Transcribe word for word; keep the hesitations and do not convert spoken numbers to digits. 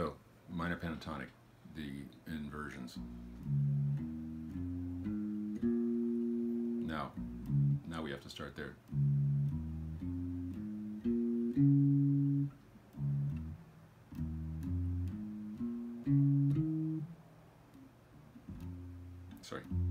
So minor pentatonic, the inversions. Now, now we have to start there. Sorry.